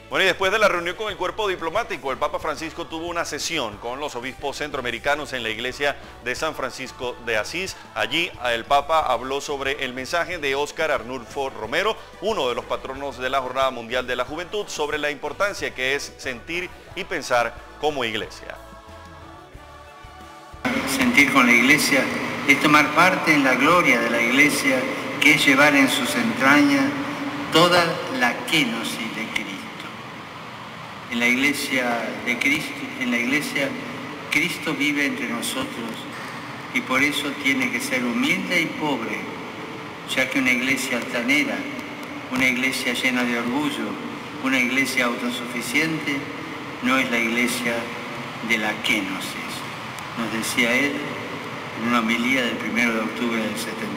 Bueno, y después de la reunión con el cuerpo diplomático, el Papa Francisco tuvo una sesión con los obispos centroamericanos en la iglesia de San Francisco de Asís. Allí el Papa habló sobre el mensaje de Óscar Arnulfo Romero, uno de los patronos de la Jornada Mundial de la Juventud, sobre la importancia que es sentir y pensar como iglesia. Sentir con la iglesia es tomar parte en la gloria de la iglesia, que es llevar en sus entrañas toda la kenosis de Cristo. En la iglesia de Cristo, Cristo vive entre nosotros y por eso tiene que ser humilde y pobre, ya que una iglesia altanera, una iglesia llena de orgullo, una iglesia autosuficiente, no es la iglesia de la kenosis, nos decía él en una homilía del 1 de octubre del 70.